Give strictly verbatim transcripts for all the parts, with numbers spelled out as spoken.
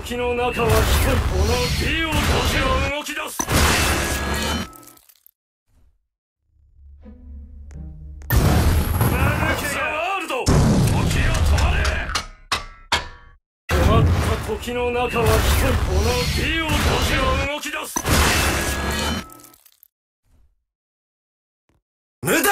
時の中は光る。この美をたちが動き出す。マヌケがワールド、時が止まれ。止まった時の中は光る。この美をたちが動き出す。無駄。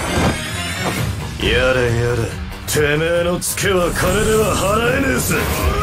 やれやれ、てめえのツケは金では払えねえぜ。